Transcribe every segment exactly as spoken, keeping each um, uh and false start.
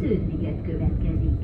Sződ-liget következik.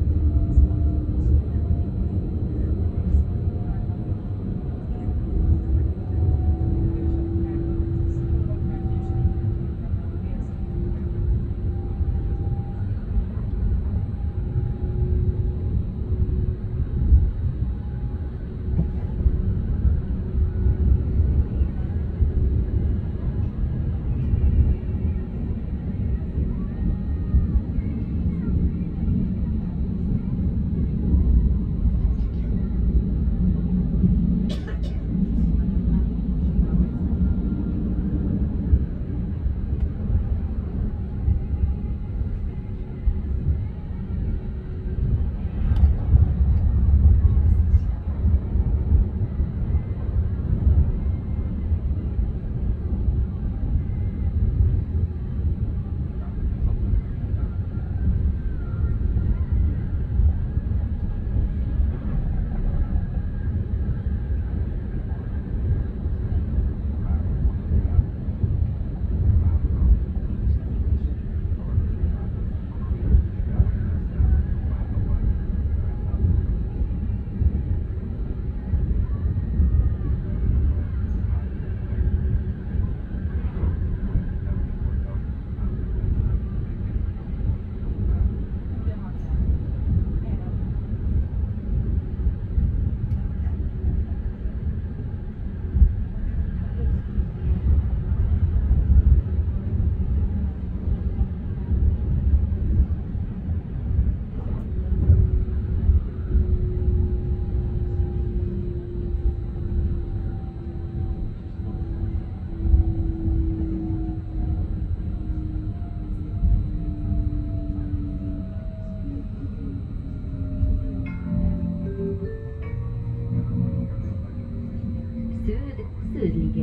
Sződ-liget.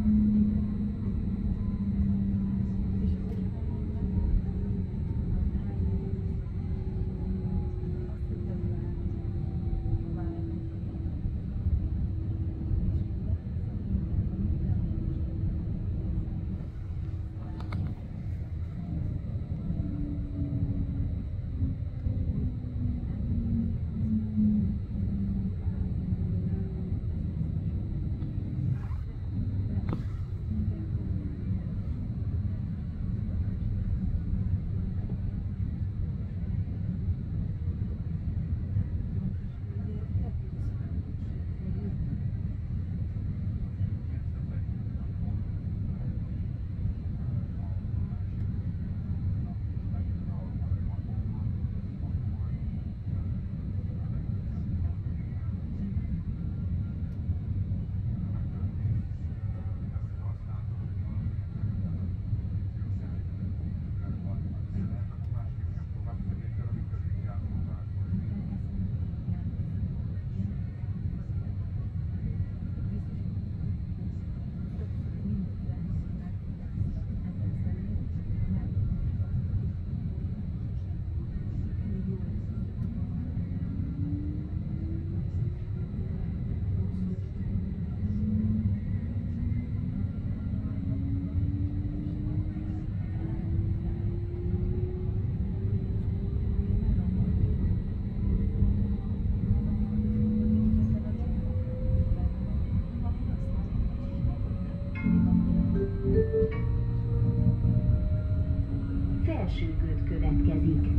Felsőköd következik.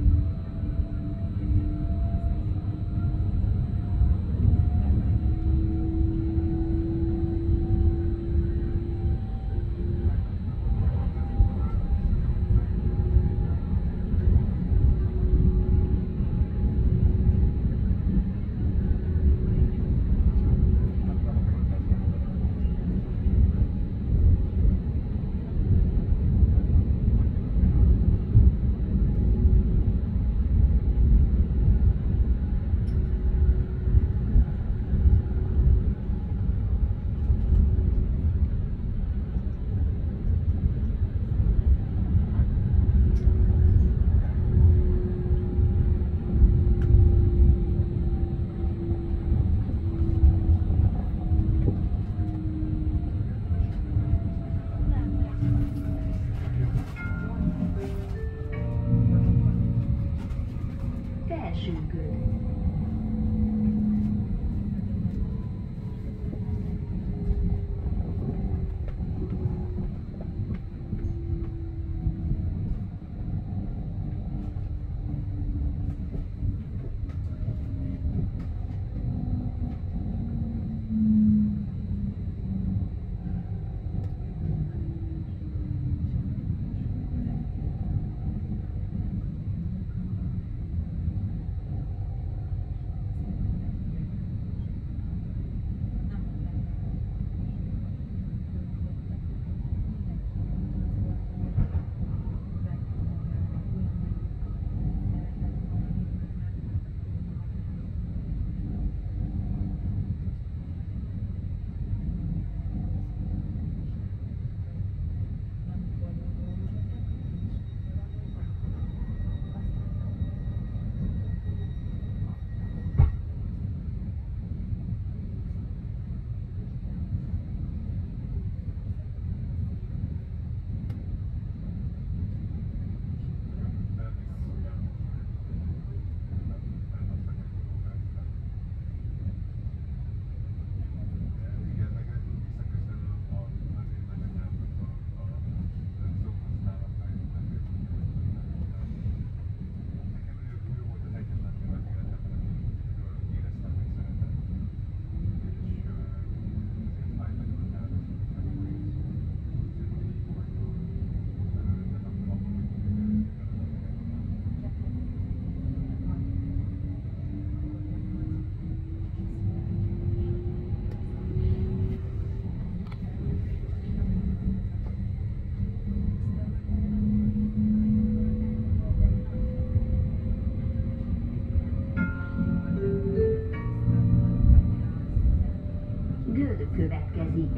következik.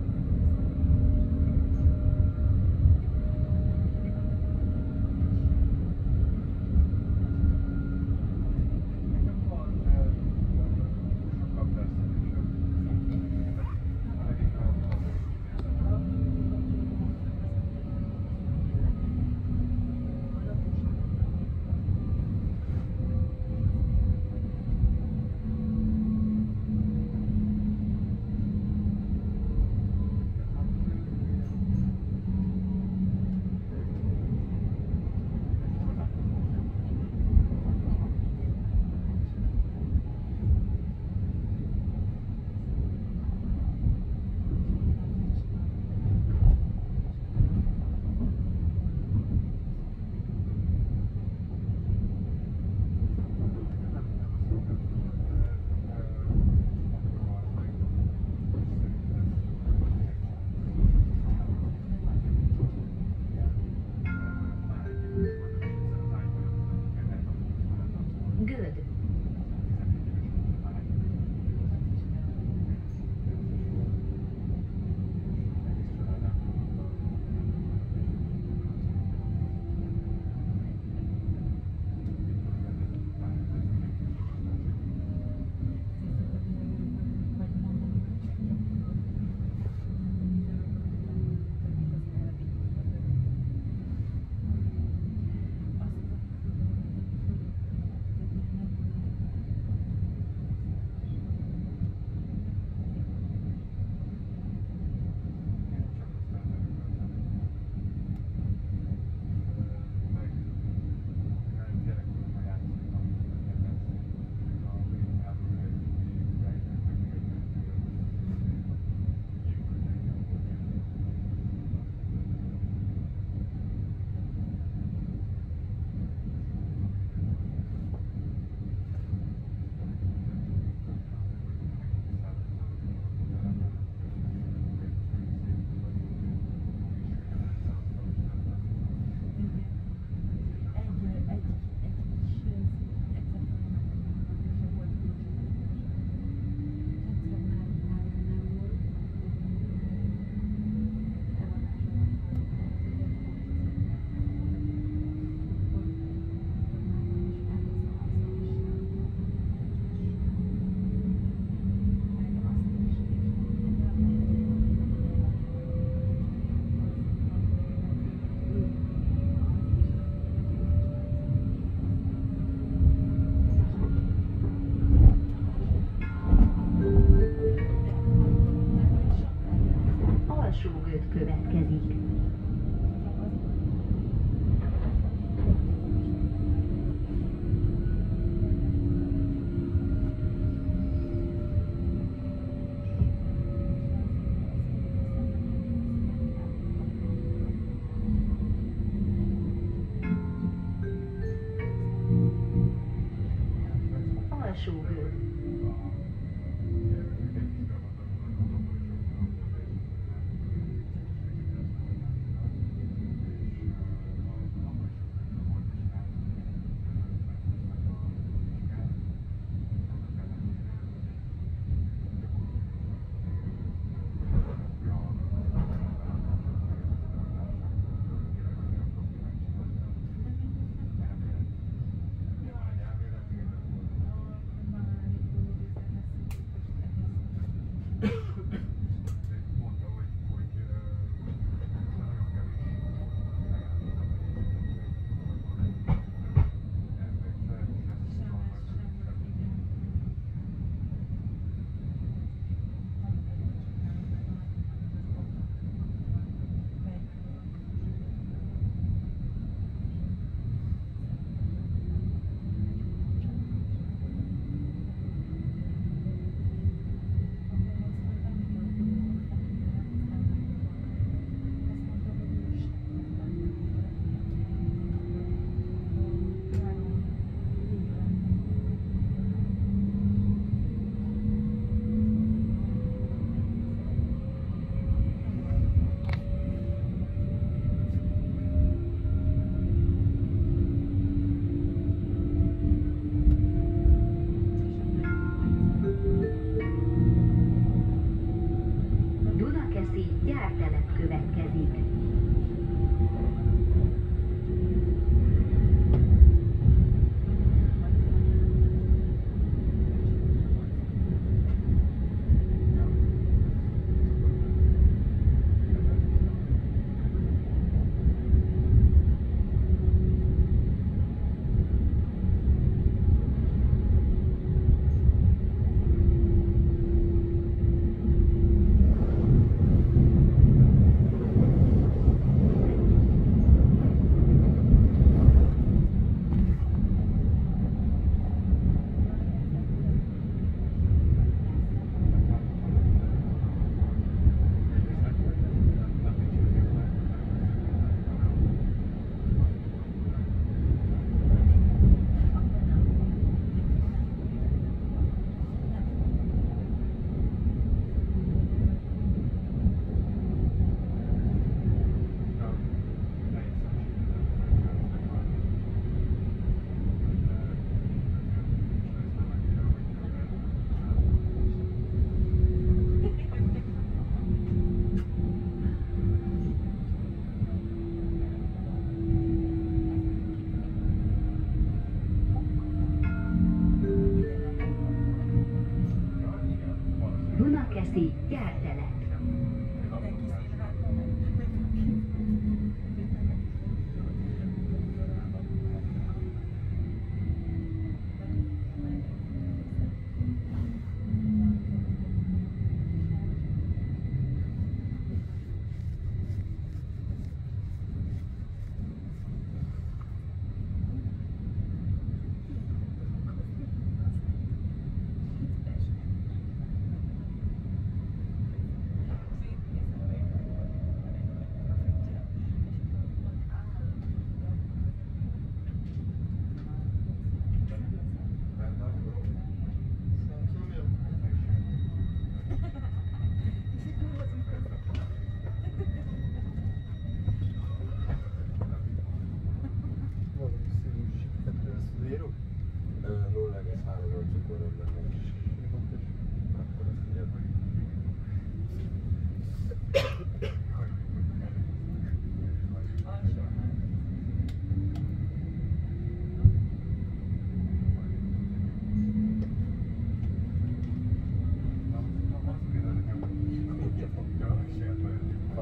Good. Alsógőt következik. Alsógő.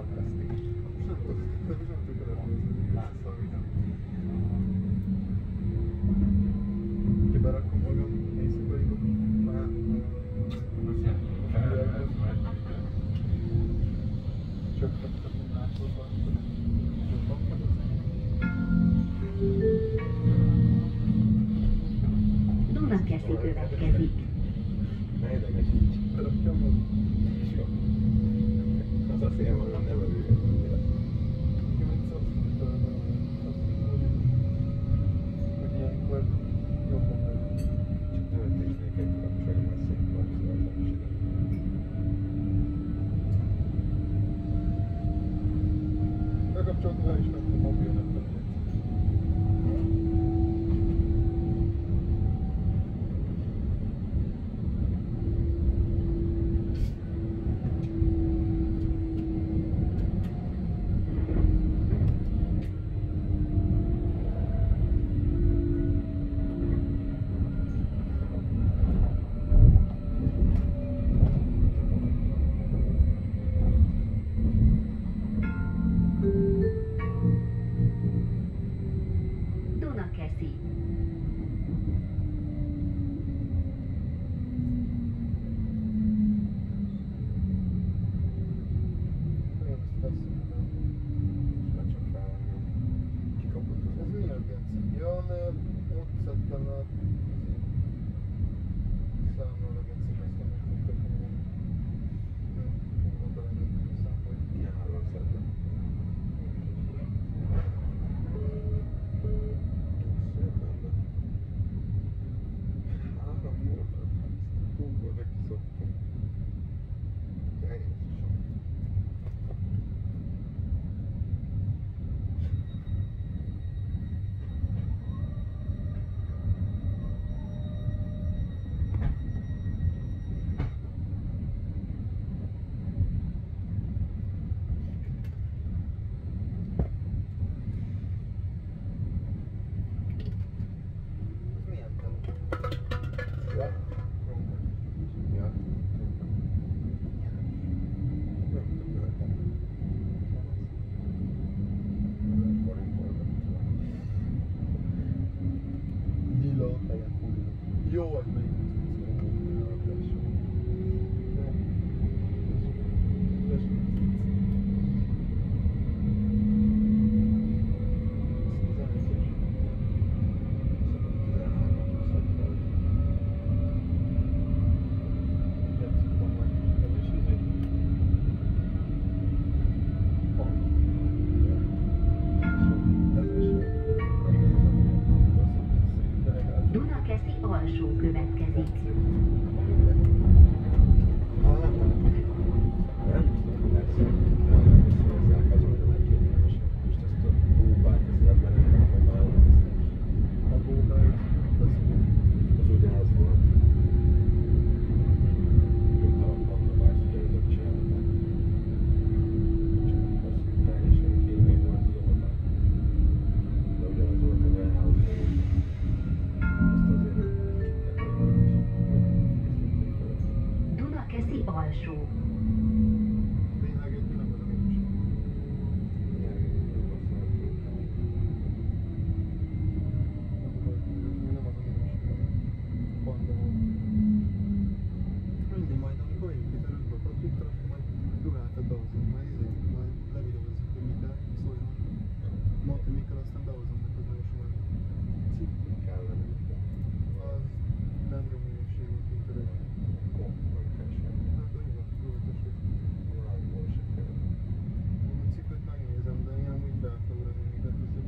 fantasztik. Nem tudok, nem tudok ellenőrizni, visszaszorvítom. Ha berakom magam éjszakaiba, már csak kaptam máshol Dunakeszi következik. Ne idegesíts. berakjam magam. Jó. Az a szél magam nem örülök. Nekem egy szavszont talán azt mondom, hogy ilyenkor jobban megy. Csak nem ötésnék egy kapcsolni, mert szép van, szóval nem is ide. Bekapcsoltam, el is mentem mobilnak. Dunakeszi. Nagyon ezt feszültem. Már csak felvenni. Kikapott az Ez miért geci? Ja, mert ott szedtem át számlára geci, ezt nem tudtam volna. Nem tudom belemenni a számba. ilyen hárman szedve. Szép benne. Három óra. Húgva, de kiszoktam. Jézusom. Ez milyen tempó? Ja. Ja. Nem tököltem. Forint volt. Lila. Jó, az még. Dunakeszi alsó következik. A góba Az ugyanaz volt. Nyugtalan pandabás, hogy ezek csinálták. Csak az teljesen kémény volt jól. De ugyanaz volt a warehouse. Azt azért Dunakeszi alsó. tényleg egy nem az a minőség. Nem az a minőség, ami panda volt. Mindig majd, amikor én kiterülünk a konfliktra, akkor majd Duháltat behozunk, majd izé, majd levideózzuk, hogy mi kell, szóljon. Mondd, hogy mikor, aztán behozom neked nagyon sokan. Cikk, kellene. az nem jó minőség volt, mint öreg. Hát, jó, jó, tessék. A cikket megnézem, de én amúgy be akarok lenni, még leteszek.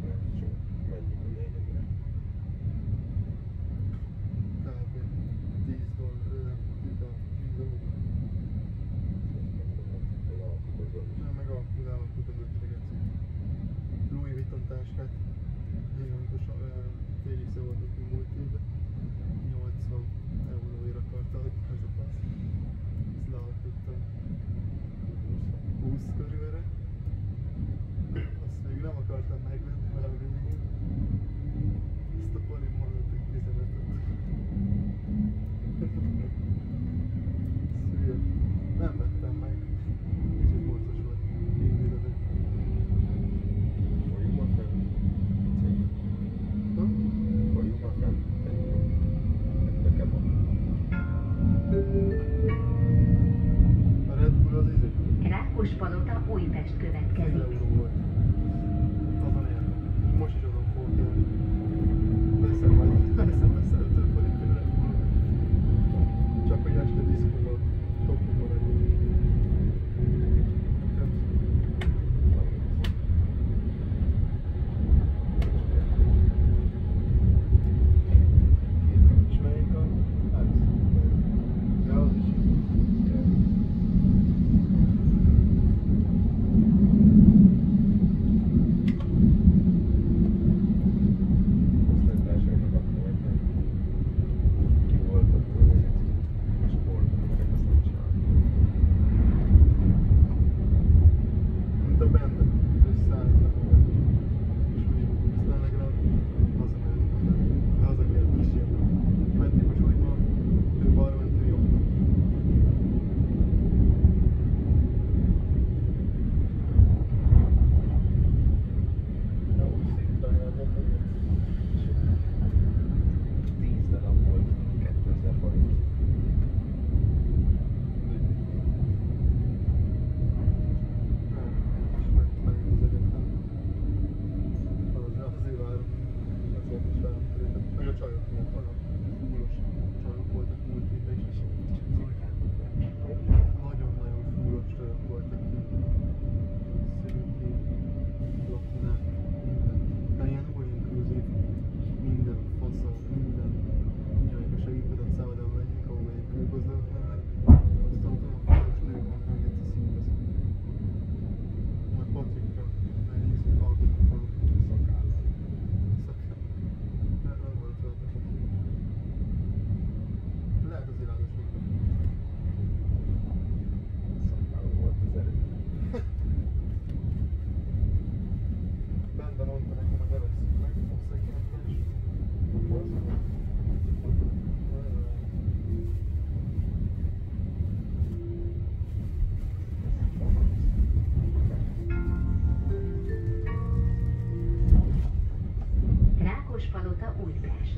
Kb. tíz dollár, nem, tíz dollár. Nem, meg alapul alapultam ötre geci. Louis Vuitton táskát. Még amikor so- ö, fél éve voltunk múlt évben. nyolcvan euróért akarta adni az a fasz. Ezt lealkuttam húsz körülre. Azt még nem akartam megvenni, mert még ezt a parim mondott, hogy tizenötöt. Szülye. Nem vettem meg. Kicsit morcos volt. Rákospalota, Újpest tíz következik. euró volt. Azon éltem. Most is azon fogok élni. Veszem majd, veszem, veszem ötven forintért repülőt. Csak hogy este diszkóval topni maradjunk. És melyik a... Ez? Ja, az is. Osztálytársaimnak adtam egynek. Ki volt attól egy sportban, meg azt nem csinálni. Mint a band, összeálltak magát. És úgy, aztán legalább hazamehetünk, haza kellett is jönni. Mentünk a suliba, ő balra ment, ő jobbra. Jó, szépen elmondott, hogy tíz darab volt, kétezer forint. Meg a csajok miatt, olyan fúlos csajok voltak múlt évben is. Nagyon-nagyon fúlos csajok voltak. Szőké, latinák, minden. De ilyen all inclusive, minden fasza, minden. Mindjárt a segítkedet szállodában megyünk, ahol megyünk külgazdagot mennek. Aztán ott olyan fúlos nők vannak, hogy egyszer színveszek. Majd Patrikra megnézzük, alkotunk valami. Szakállal. Nem, nem volt rajta semmi. Lehet az irányosok. Szakállal volt az erő. Bende mondta nekem, hogy evesszük meg, hozzá kell és... Rákospalota, Újpest.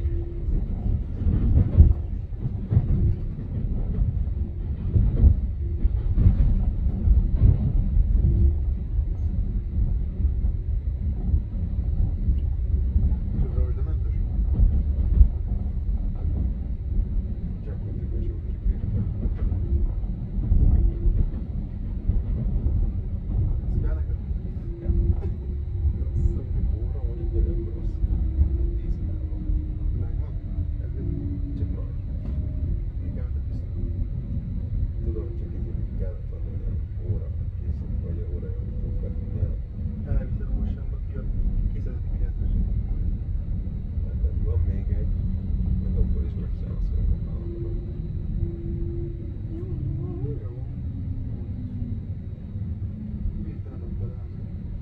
És ez rajtamentes? Gyakorlatilag is úgy kibírtam. Ez kell neked? Ja. Rossz. Óra mondjuk, de nem rossz. tíz euró. Megvan? Ezért Csak nagy. igen, te viszont. Tudom, csak így kellett volna, hogy nem óra készít, vagy óra javítók vetni el. Elviszed a mosámba, ki a kiszeretik a nyertesét. Mert van még egy, meg abból is megszámolom a vállalatot. Jó. Végtelen a találni.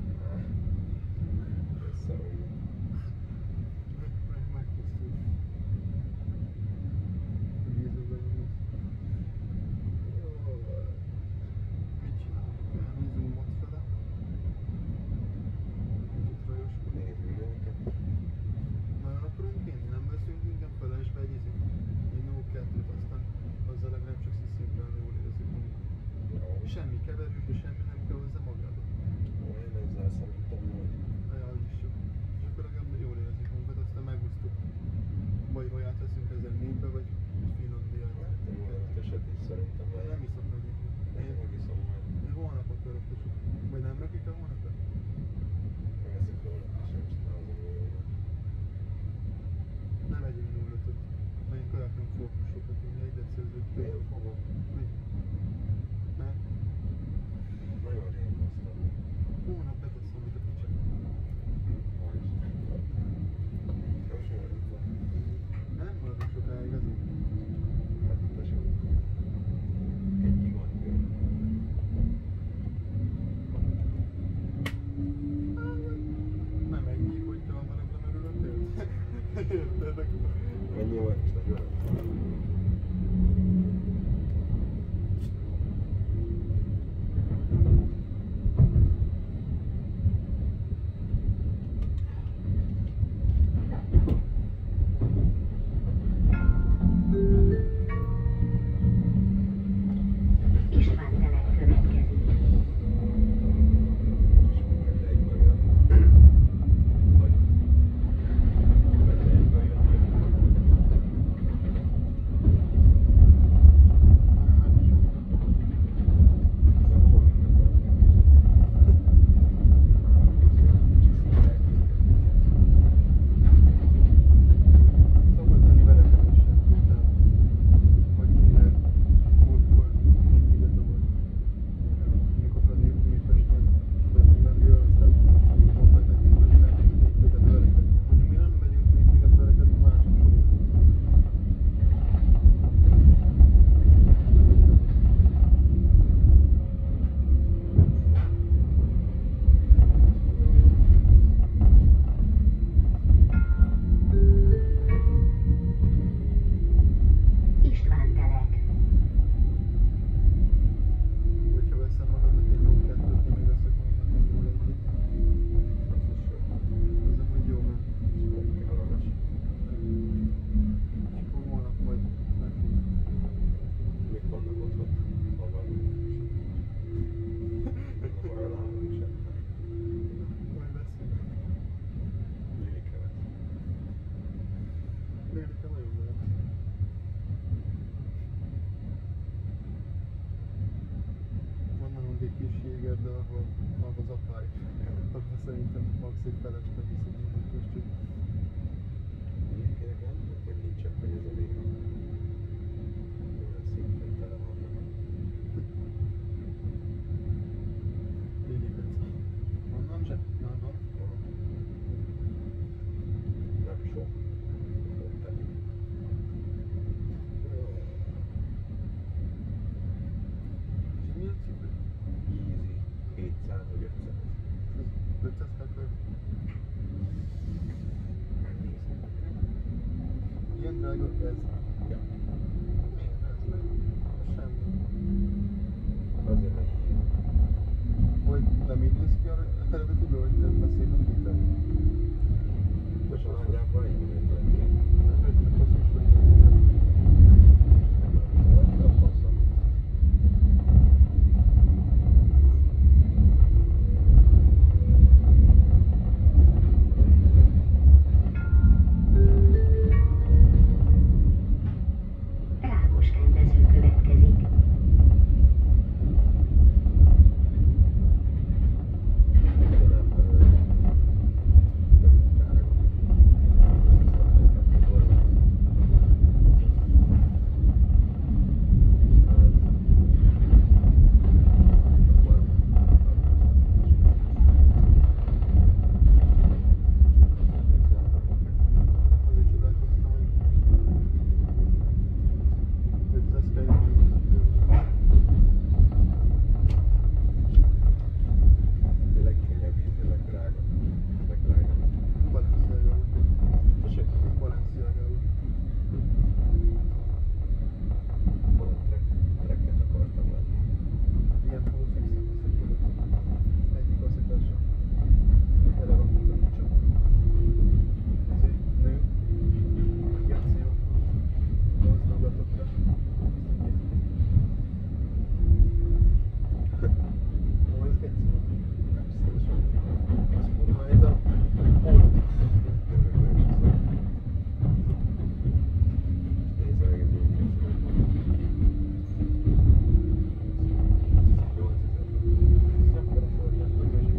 Szarul. Meg, megpusztul. Vízbe benyomod. Mit csinálunk? Elnézzünk mod fele. Kicsit rajoskodunk. Nézzük őket. Nagyon akarunk inni? Nem veszünk inkább felesbe egy izét? Egy No kettőt, aztán azzal legalább csak sziszimplán jól érezzük magunkat. Jó. Semmi keverős, és semmi nem kell hozzá magába. Ó, én ezzel szerintem, hogy Ja, az is jó. És akkor legalább jól érezzük magunkat, aztán megusztuk. Vagy haját veszünk ezzel négybe, vagy Finlandiát. nem olyan eset is szerintem, Én mert nem iszok meg. én Én, megiszom majd. én holnap akarok is. Vagy nem rakjuk el holnapra? Megeszik róla, és nem csinálom róla. Nem vegyünk nulla ötöt. Mert én kaját nem fogok most sokat inni, egyet szerzőt. Én fogom. Mi? Mert Nagyon rég hoztam. hónap beteszem, amit a picsek. Ma is. Most vagyok van. Nem maradok sokáig azért. Hát tesó. Egyig van jön. Nem egyik, hogyha hamarabb lemerül a tél. Érted? Mennyi van is nagyon? István telep következik. ahol, ahol az apály. Akkor szerintem max egy felesre visz egy indítós csak. Egyébként nem tudom, hogy nincs ebben ez a vége. Olyan szinten tele van. Lilipec. Onnan se? Onnan? Nem sok. Ott elég. És mi a cipő? Easy. hétszáz vagy ötszáz. Ez ötszáz kakör. Megnézem. Ilyen drága ez. Ja. Miért ez nem? Ez semmi. Azért, mert ilyen. Vagy nem így néz ki a eredetiből, hogy ez beszél a liter? Most nagyjából egy minőt kell. Ez ötven hasznos vagy. Nem passzol. Rákos rendező következik. Azért csodálkoztam, hogy ötszáz fejlődő. Legkönnyebb íz, legdrága. Legdrága. Balenciágában. Tessék? Balenciágában. Balentrek. Treket akartam venni. Ilyen holfixen összekodott. Egyik asszitása. Tele van mint a picsa. Ez egy nő. Geci jó. Mozdulgatokra. Ó, ez geci van. Az kurva egy a old. Nézd meg, ez úgy Mekkora forrás, hogy ezek.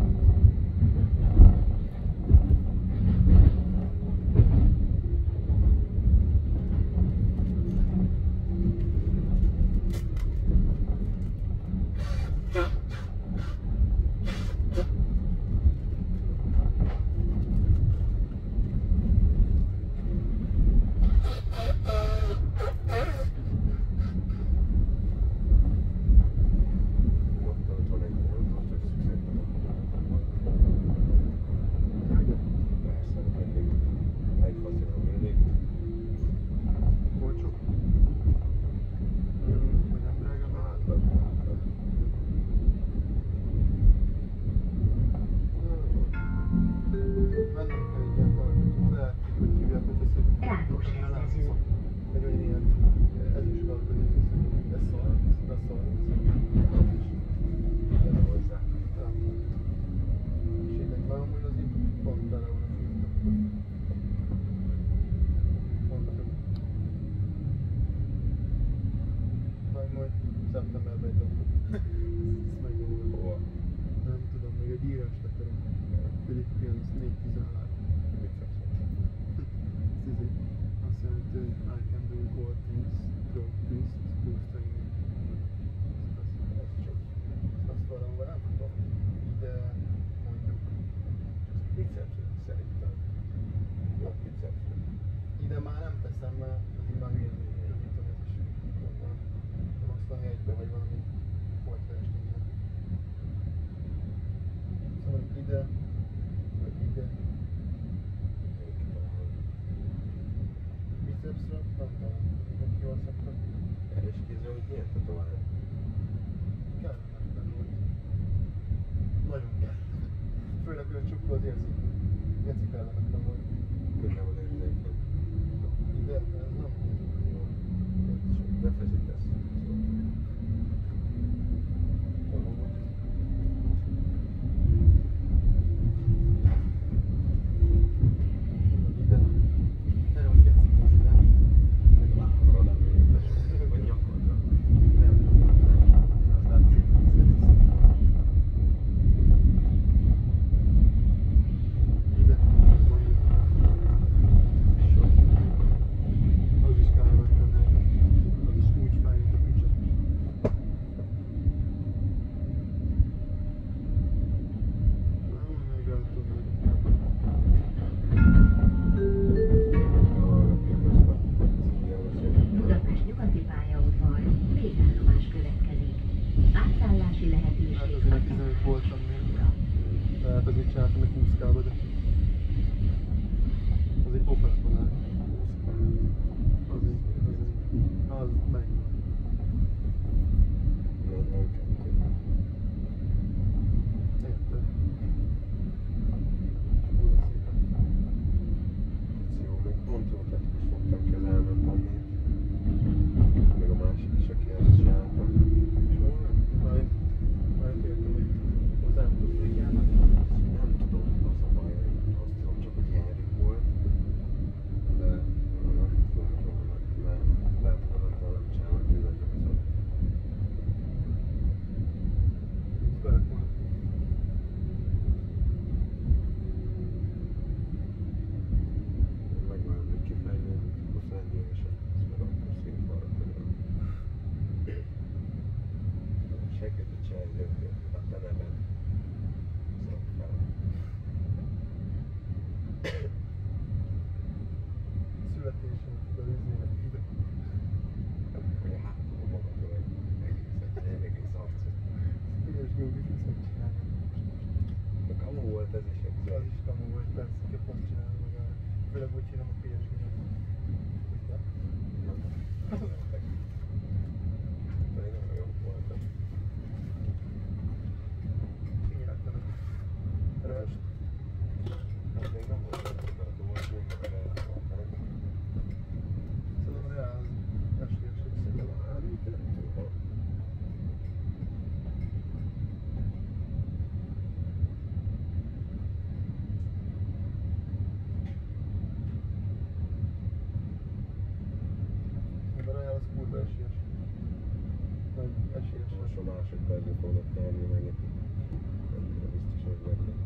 Ott van egy volt, hogy szükségben persze, mindig egy faszíron mindig. Olcsó? Mm, vagy nem drága, mert Átlag, átlag. mennem kell egy ilyen tartót, lehet, hogy hívják, hogy ezt egy Rákos rendező. egy olyan ilyen ezüst kalkony, ez szar, ez szar, Ez hozzá. és így meg amúgy az így pont bele van a film, pont több. Majd majd szeptemberben egy dobok. Ezt megnyomom. Hova? Nem tudom, még egy írást akarom. Philippines négy tizenhárom. Mit szoksz? Ez izé, azt jelenti, hogy I can do all things through Christ who strengthens me. Ez csak Azt valahol nem tudom. Ide mondjuk, bicepsre szerintem. Jó bicepsre. ide már nem teszem, mert az így már hülyén rövidítom, ez is gondolom. Nem osztani egybe, vagy valami folytást innen. Szóval ide, vagy ide, bicepsre, nem tudom, hogy jól szoktam. És kézzel, hogy milyen tetoválás? Kellemetlen volt. Nagyon kell. Főleg, hogy a csukról az érzik. Geci kellemetlen volt. Mindenhol érzékeny. Ide, ez nem jó. Befeszítesz. Való volt. Ide. Nem, az geci, nem? Meg lábra lemértes. Vagy nyakodra. Nem. Az látszik, ez geci szép. mit csináltam egy húszkába, de az egy pofátlanál. Az egy, az egy, az meg. negyven kettő. Érted? Kurva szépen. Ez jó, még pont jó tetkus fogtam ki az elmentenni. Meg a másik is, aki ezt csinálta. És hol van? Majd, majd értem, hogy hozzám tudnék járni. Nem tudom, az a baj, azt tudom csak, hogy Henrik volt. De nem tudom, hogy hol van, mert lehet, hogy azonnal nem csinálnak tizennyolcat. Lehet volna. Megvárom, hogy kifejlődik huszonegy évesen, ezt meg akkor színfalra töröm. Segít a csinálni, a te neved. Szok fel. Születésem tudod izének ide. Hogy a hátul magadról egy egész, egy egész arcot. Ügyes Google is megcsinálja. De kamu volt ez is egy Az is kamu volt, persze, ki fog csinálni magára. Főleg úgy csinálom a pé es gé-nek. Ugye? Pedig nagyon jó voltam. Figyeltem. Röst. Hát még nem volt olyan, mert volt még a reálvoltam. Szóval a Real az esélyes, hogy szépen van. A Real az kurva esélyes. Nagy esélyes. Most a másodpercbe fognak nyerni megint. Annyira biztos, hogy megint.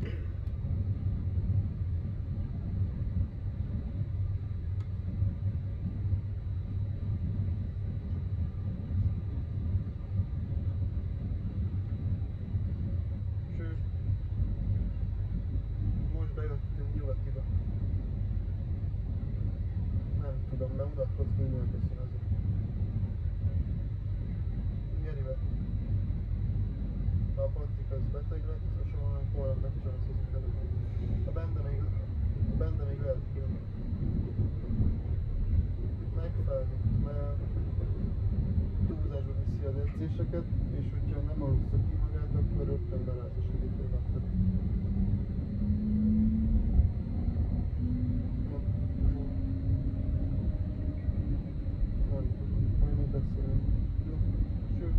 Sőt, most bejöttünk nyugatiba. Nem tudom, bemutatkoztunk, nagyon köszön azért. Gerivel. A Patrik az beteg lett, és a holnapnak is azt hozzuk elő. A Bende még, a Bende még lehet kijönni. Megfelelni, mert túlzásba viszi az edzéseket, és hogyha nem alussza ki magát, akkor rögtön belátosodik egy napra. Nem tudom, majd még beszélünk. Jó, sőt.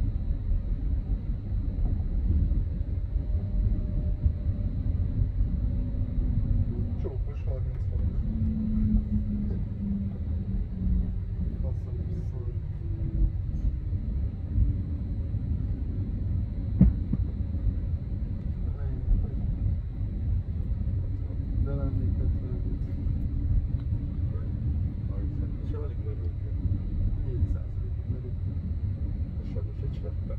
Csókos harminc forint. Faszom is szól. De lennék hetven. És alig merültünk. négy százalékig merültünk. És sajnos egy csinálta.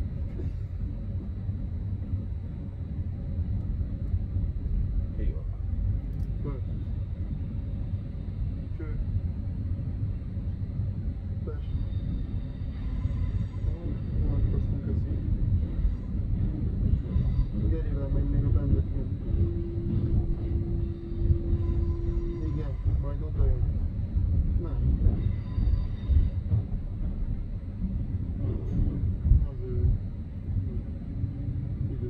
Jó. Böl. Sőt. Tess. Vonatkoztunk köszi. Gerivel meg még a Bendet jön. Igen, majd oda jön. Nem. Az ő idő.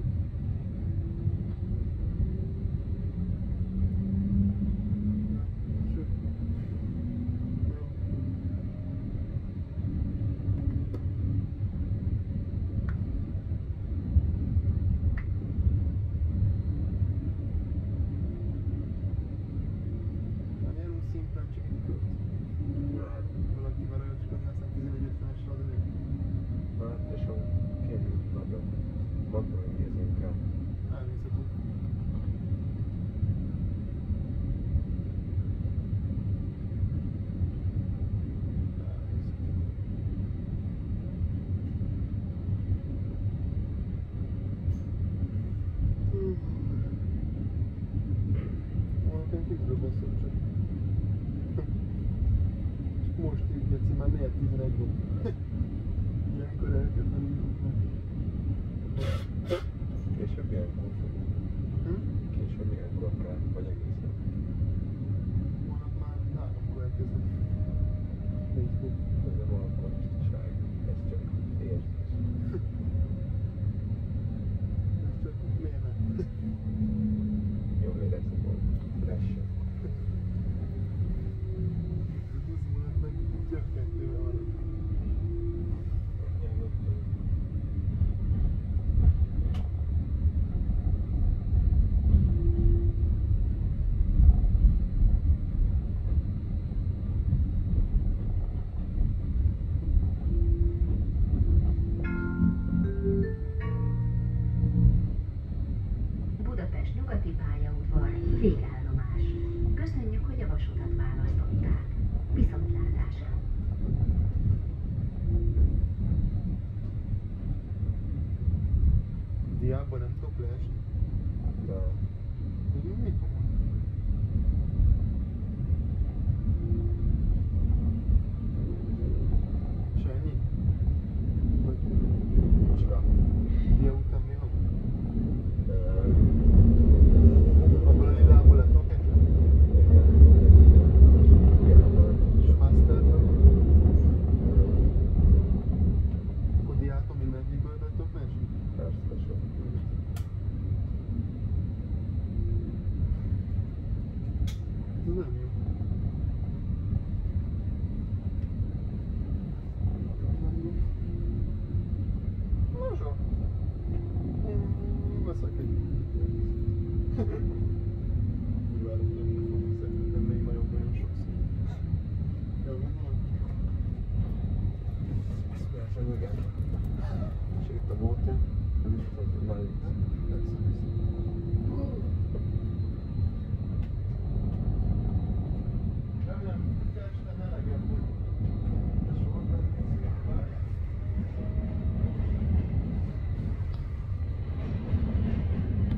Sőt. Jó. Nem járunk szimplán, csak egy kört. Valakivel olyaskodni, aztán tizenegy ötvenesre ad elő. Hát, és a kérjük nagyon. Magdalai nézzünk el. Elnézhetünk. Valakinek kívül basszol csak. Csak most így geci, már négy tizenegy van. Ilyenkor elkezdem indulni. Később ilyenkor fogunk. Hm? Később Végállomás. Köszönjük, hogy a vasutat választották. Viszontlátásra. Diákban nem tudok leesni. De Tudod mit van? És ennyi? Vagy micsoda? dia után mi van? Ö, Abban a lilából lett a kettő? És masterben? Akkor diáton mindegyikből tudtok menni? Persze, sok. Ez nem jó. Może. Mm, veszek egy. Mivel nem fogok szerintem még nagyon-nagyon sokszor. Jó, gondolom. Persze, igen.